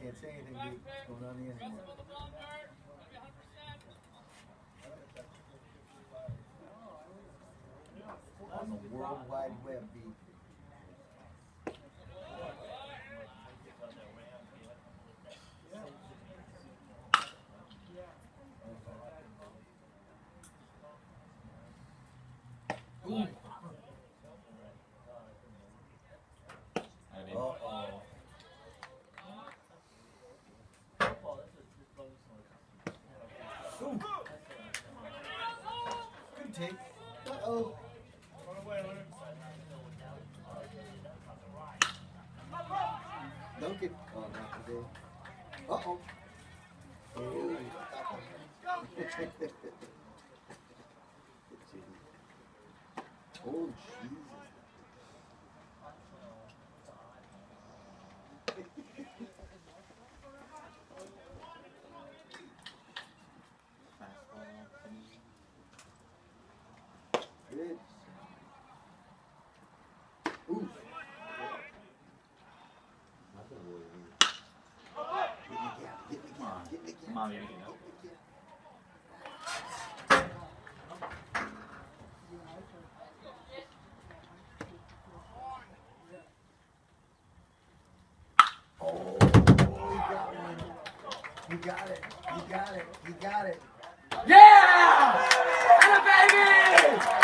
Can't say anything, dude. What's going on here anymore? On the World Wide Web, B. Ooh. Good take. Uh-oh. Duncan. Oh, not today. Uh-oh. Oh, oh, Jesus. Good. Ooh. Come on, baby. Oh, he got it. He got it. He got it. Yeah! And a baby!